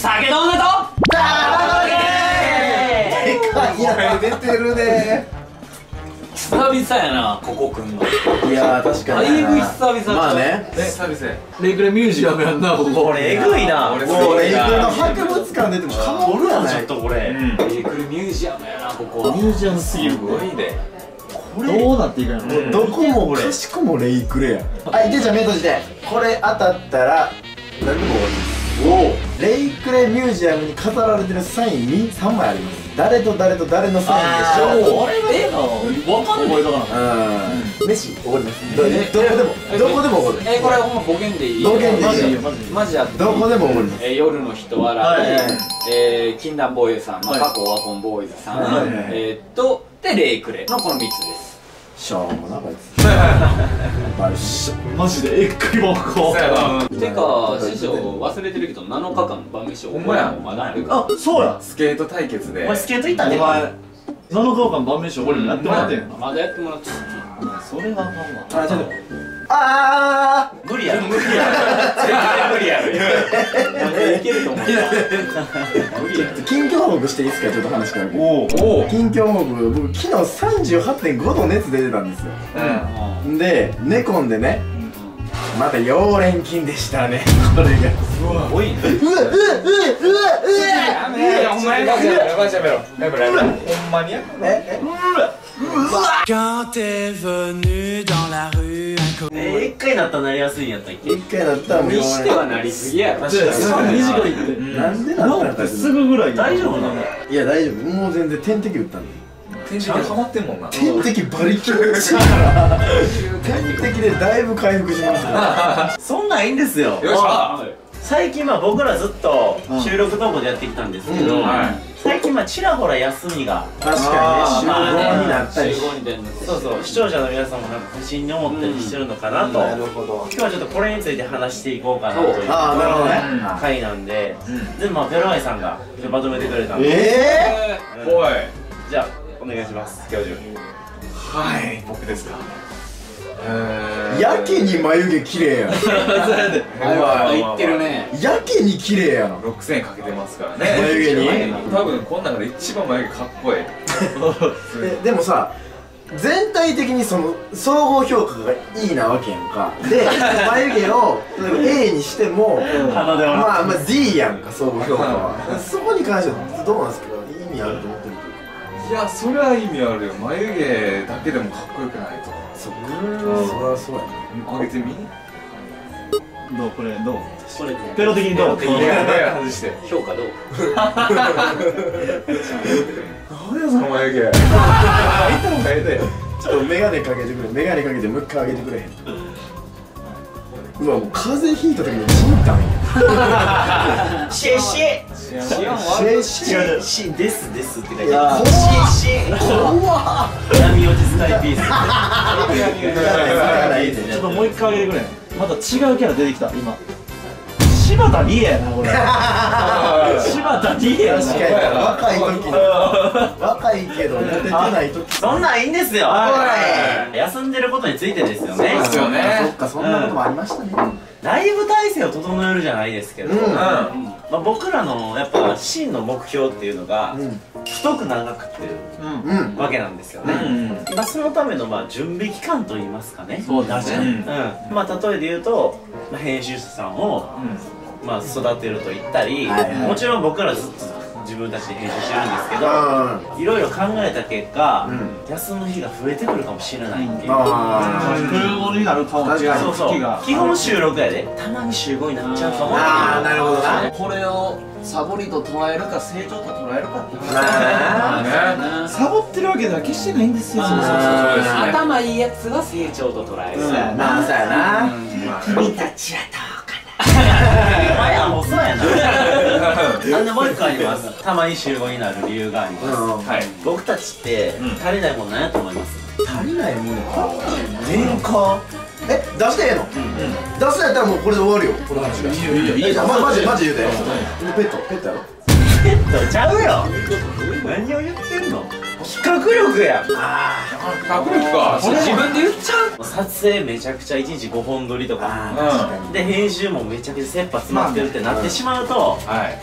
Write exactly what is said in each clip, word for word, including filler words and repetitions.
酒飲んだとでかいや出てるね。 久々やな、ここくんの。 いやー確かにだいぶ久々。 まあね。 え、久々 レイクレミュージアムやんな、ここ。 これえぐいな。 俺もうレイクの博物館出てもかまおるやない。 ちょっとこれ。 レイクルミュージアムやな、ここ。 ミュージアムすぎる。 すごいね。 どうなっていくんやろ。 どこもかしこもレイクレや。はい、でじゃあ目閉じて。これ当たったら何でも終わります。レイクレミュージアムに飾られてるサインにさんまいあります。誰と誰と誰のサインでしょう。 あれえわかんない。 うん。飯おごります。どこでもどこでもおごる。 え、これほんまボケんでいい？ ボケんでいいよ。 マジいいよ、マジいいよ。 マジやって。 どこでもおごります。 え、夜の人笑い、え、禁断ボーイズさん、過去オワコンボーイズさん、えっと、で、レイクレのこのみっつです。 しょうもなこいつ。バルショ。 マジでえっくりもこそうやな。 てか、師匠忘れてるけどなのかかん晩飯をほんまやまだあるか。 あ、そうや。 スケート対決で。 お前スケート行ったね。 お前、なのか間晩飯俺もやってもらってんやん。 まだやってもらってそれがあかんわ。 あ、ちょっと。あ無理やろ。 無理やろ。絶対無理やろ。いけると思う。無理やー。近況報告していいですか、ちょっと話変わる。 おお。 近況報告、僕昨日さんじゅうはってんごど熱出てたんですよ。 うん。 で、寝込んでね、また溶連菌でしたね、これが。 すごいね。 うわ、うわ、うわ、うわ、 やめろ、お前やめろやめろやめろやめろやめろ。ほんまにやめろ。 え、 Quand t'es venu dans la rue inconnue. え、一回なったらなりやすいんやったっけ。 一回なったらもうにしてはなりすぎやろ。 短いって。 なんでなったんだすぐぐらい。 大丈夫なの。 いや、大丈夫。もう全然点滴打ったんで。 天井ハマってんもんな。 点滴バリ強力しいから点滴でだいぶ回復しますからそんなんいいんですよ。 よっしゃ。 最近まあ僕らずっと収録投稿でやってきたんですけど、最近まあちらほら休みが確かにね、集合になったり集合に出んの。 そうそう視聴者の皆さんもなんか不審に思ったりしてるのかなと、 なるほど。 今日はちょっとこれについて話していこうかなというああ、なるほどね。 回なんで、でまあペロアイさんが今日まとめてくれたんで、 えおい。 じゃあお願いします教授。 はい、僕ですか。 え、やけに眉毛綺麗やん。 言ってるね。 やけに綺麗やん。 ろくせんえんかけてますからね。 眉毛に多分この中で一番眉毛かっこいい。 え、でもさ、全体的にその総合評価がいいなわけやんか。で、眉毛を例えば エー にしても鼻で笑まあまあ ディー やんか、総合評価は。そこに関してはどうなんですか、意味あると思ってるというか。 いや、それは意味あるよ。眉毛だけでもかっこよくないと。 そっか、そりゃそうやな。 あげてみ。 どうこれどう。 これペロ的にどう。 いや、目外して。 評価どう？ 何やその眉毛。痛いのかえて。 ちょっとメガネかけてくれ、メガネかけてもう一回上げてくれへん。うわ、もう風邪ひいた時のチンタンや。 シェシェ知らんわ。 シェシ違う違うシですですって書いてある。 いやーシェシェ怖っ。 闇落ちスカイピース。 ちょっともう一回上げてくれ。また違うキャラ出てきた今。柴田理恵やなこれ。柴田理恵やな。 確かに若い時の若いけどモテてない時。 そんなんいいんですよ。 は休んでることについてですよね。 そうですよね。 そっか、そんなこともありましたね。 ライブ体制を整えるじゃないですけど、 うんまあ僕らのやっぱ真の目標っていうのがうん太く長くっていううんわけなんですよね。まあそのためのまあ準備期間といいますかね。 そうだね。 うん、まあ例えで言うと、まあ、編集者さんを、まあ育てると言ったり、 はいはいもちろん僕らずっと自分たちで編集してるんですけど、いろいろ考えた結果、 う休む日が増えてくるかもしれないっていう。 あ空語になるかもしれない。 そうそう月が。 基本週ろくやでたまに週ごになっちゃうかもっていう。 あー、なるほどな。 これをサボりと捉えるか成長と捉えるかって話まあね。 ね。 サボってるわけでは決してないんですよ。 まあそうですね頭いいやつが成長と捉える。 そうやな、そうやな。 君たちはどうかな。お前はもうそうやな。なんでもう一個あります。たまに週ごになる理由があります。 はい。 僕たちって足りないもの何やと思います？ 足りないものか。 年間。 え、出してええの？出すやったらもうこれで終わるよ、この話が。いいよいいよいいよ。じゃあまマジマジ言うて。ペットペットやろ。 ペットちゃうよ。何を言ってんの？企画力やん。 迫力か。 それ自分で言っちゃう。 撮影めちゃくちゃいちにちごほん撮りとかあー、確かに。 で編集もめちゃくちゃ切羽詰まってるってなってしまうとはい。 企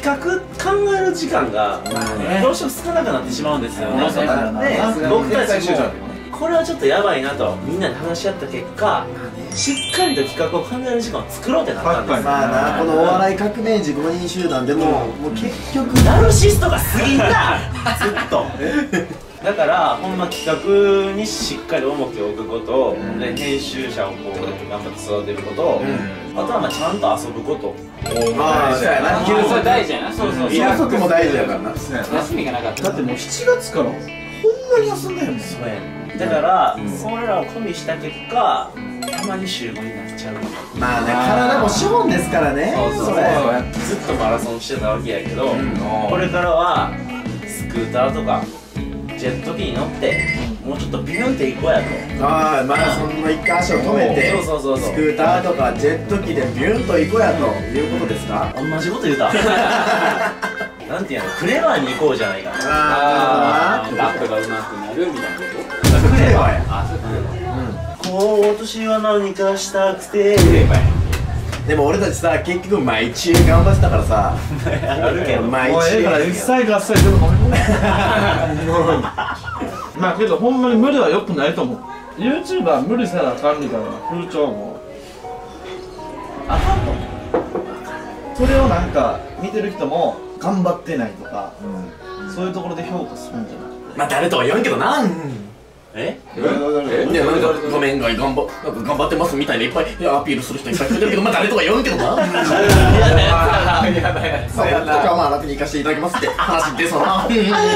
画考える時間がどうしても少なくなってしまうんですよね。で僕たちもこれはちょっとやばいなとみんなで話し合った結果、しっかりと企画を考える時間を作ろうってなったんです。 まあな、このお笑い革命児ごにん集団でももう結局ナルシストが過ぎんなずっとだからほんま企画にしっかり重きを置くこと、で編集者をこう頑張って育てること、あとはまあちゃんと遊ぶこと。 まあそうやな、 休息大事やな。そうそう。 休息も大事やからな。 休みがなかった。 だってもうしちがつからほんまに休んでへんもん。 そうやね。だからそれらを込みした結果、たまに週ごになっちゃう。 まあね、体も資本ですからね。 そうそうそう。ずっとマラソンしてたわけやけど、これからはスクーターとかジェット機に乗ってもうちょっとビュンって行こうやと。 ああ、マラソンの一回足を止めてそうそうそうそう、 スクーターとかジェット機でビュンと行こうやということですか？ 同じこと言うたなんていうの、クレバーに行こうじゃないかな。 あラップが上手くなるみたいなこと。 クレバーや。 あ、そう今年は何かしたくてクレバーや。 でも俺たちさ、結局毎中頑張ってたからさあるけど、 毎もうええから中一切合切でも飲めまあけどほんまに無理は良くないと思う。 YouTuber は無理せなあかんみたいな風潮もあかんと思う。それをなんか見てる人も頑張ってないとか、そういうところで評価するんじゃない。 まあ誰とは言わんけどな。 えいや、なんかごめんが頑張なんか頑張ってますみたいないっぱいいやアピールする人いっぱいいるけど、まあ誰とは言わんけどな。そうやな。とかまあ楽に行かせていただきますって話でそな。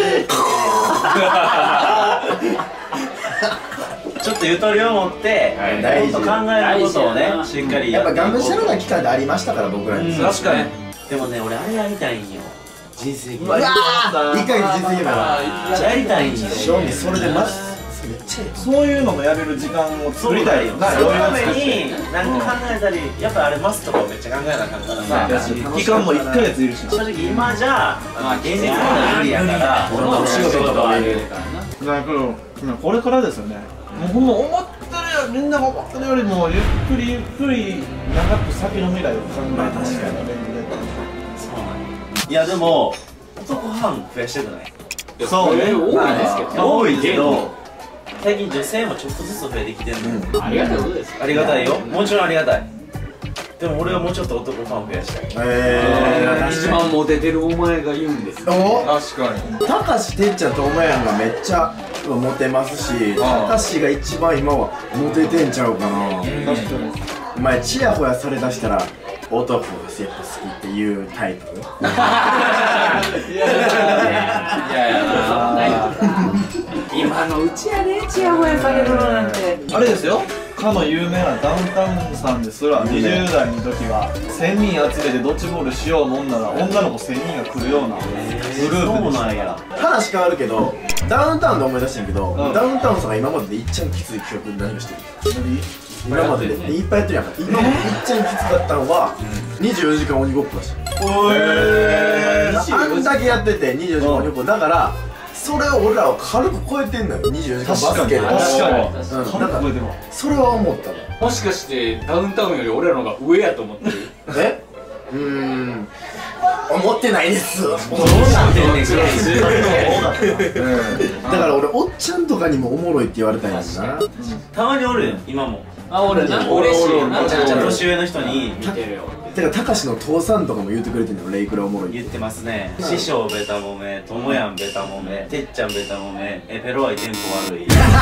ちょっとゆとりを持って大事もっと考えることをねしっかりやっぱやっていこう。 がむしゃらな期間でありましたから僕らに。 確かに。 でもね、俺あれやりたいんよ、人生ゲーム。 うわー、いっかげつ人生ゲームやな。 やりたいんよ。 正味それでマジめっちゃえそういうのもやれる時間を作りたいよな。 そのために何か考えたり、やっぱあれマスとかをめっちゃ考えなあかんからさ、 期間もいっかげついるしな。 正直今じゃまあ現実問題無理やから俺のお仕事とかもあるからな。 だからこれからですよね。もうほんま思ってるより、みんなが思ってるよりもゆっくりゆっくり長く先の未来を考えて確かにそうなんや。いやでも男ファン増やしてくない？ そうね。 多いですけど。 多いけど最近女性もちょっとずつ増えてきてるの。 ありがたいことです。 ありがたいよ、もちろんありがたい。でも俺はもうちょっと男ファン増やしたい。 え一番モテてるお前が言うんですよ。 お確かに。 たかし、てっちゃんとお前やんがめっちゃモテますし、たかしが一番今はモテてんちゃうかな。 確かに。 お前チヤホヤされだしたら男がやっぱ好きっていうタイプ。 いやいや、そんな今のうちやね、チヤホヤされるのなんて。 あれですよ、かの有名なダウンタウンさんですらにじゅうだいの時はせんにん集めてドッジボールしようもんなら女の子せんにんが来るようなグループでしたから。 話変わるけど、ダウンタウンで思い出してんけど、 うんダウンタウンさんが今まででいっちゃんきつい記憶何をしてる？今まででいっぱいやってるやんか。今までいっちゃんきつかったのはにじゅうよじかん鬼ごっこだし。 えあんだけやっててにじゅうよじかん鬼ごっこだからそれを俺らは軽く超えてんのよ。にじゅうよじかんバスケで。 確かにうん軽なんかく超えてもそれは思ったの。 もしかしてダウンタウンより俺らの方が上やと思ってる？ え？うーん。思ってないです。 どうなってんねんぐらいずっと多かったな。 だから俺おっちゃんとかにもおもろいって言われたんやしな。 たまにおるよ今も。 あ、俺な、 俺嬉しいよな。 めちゃくちゃ年上の人に見てるよ。 てかたかしの父さんとかも言うてくれてんの。レイクラおもろいって。 言ってますね。師匠ベタもめ、ともやんベタもめ、てっちゃんベタもめ、えペロアイテンポ悪い。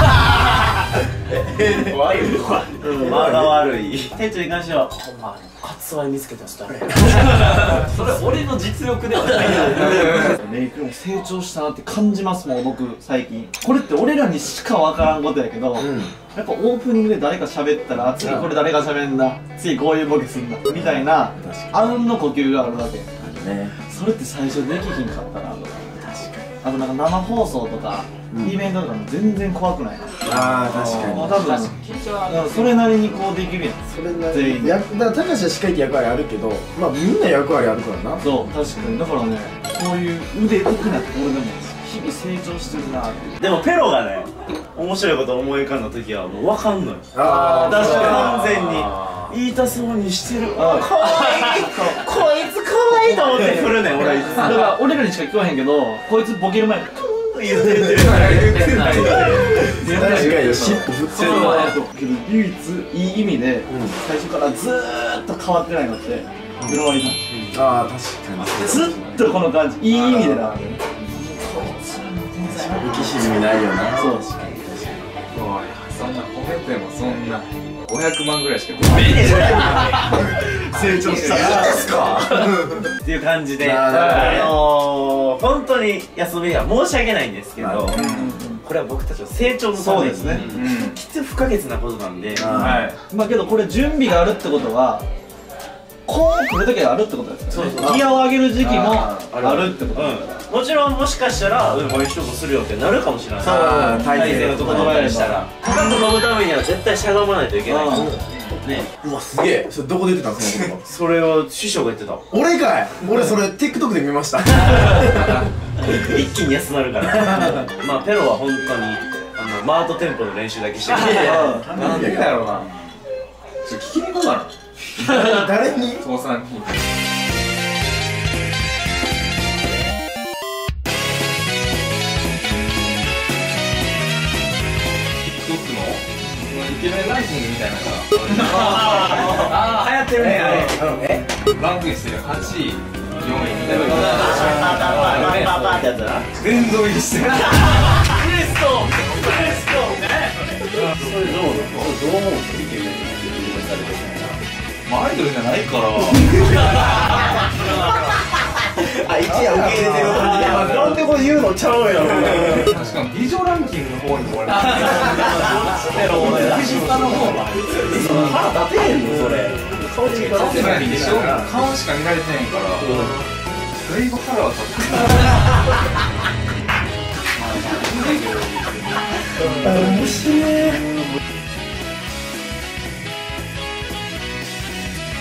怖いよ。 間が悪い。てっちゃんに関してはほんま熱愛見つけた人誰？ それ俺の実力ではない。 レイクも成長したなって感じますもん僕最近。これって俺らにしか分からんことやけど、 うん。 やっぱオープニングで誰か喋ったら次これ誰が喋んだ、次こういうボケすんだみたいなあうんの呼吸があるわけ。 ね。 それって最初できひんかったなとか。あとなんか生放送とか、 うん、 イベントとかも全然怖くないな。 ああ確かに。 多分それなりにこうできるやん。 それな全員りやだからたかしはしっかりと役割あるけど、まあみんな役割あるからな。 そう確かに。だからね、そういう腕的なところでも日々成長してるなって。 でもペロがね、面白いこと思い浮かんだ時はもう分かんのよ。 あ私完全に言いたそうにしてる。かわいい。こいつかわいと思って振るねん俺いつだから俺らにしか聞こえへんけどこいつボケる前に言ってる確かに尻尾振ってるわ。 けど唯一いい意味で最初からずーっと変わってないのってグロワイだ。 ああ確かに。 ずっとこの感じいい意味でな。 浮き沈みないよな。 そう。 おいそんな褒めてもそんなごひゃくまんぐらいしか出ない成長したいいですか。 っていう感じで、 なるほどあのー、本当に休みは申し訳ないんですけど、これは僕たちの成長のために必要不可欠なことなんで、 はい。まあけどこれ準備があるってことはこう来る時があるってことですよね。ギアを上げる時期もあるってことだから。 もちろんもしかしたら「うんこういう勝負するよ」ってなるかもしれない。 あー大勢のところからしたら高く飛ぶためには絶対しゃがまないといけないね。 うわすげえ。それどこで言ってたんその言葉。 それを師匠が言ってた。 俺かい。俺それ TikTok で見ました。 一気に安なるからまあペロは本当にあのマートテンポの練習だけしてくれてなんでだろうなちょっと聞きに行こうかな誰に？ 父さんにTikTok のイケメンランキングみたいなのがああ流行ってるねあれえ？ ランクインしてるはちいよんいみたいなのパーパーパーパーパーってやつだな。 殿堂入りしてるクレストクレストね。それどうどう思う？イケメンにされてる。 まあアイドルじゃないからあ、一夜受け入れてる感じで。なんでこれ言うのちゃうやろ。 しかも美女ランキングの方にも俺腹立てへんのそれ。顔違う。 立てないでしょ顔しか見られてへんからだいぶ腹は立ってる面白い。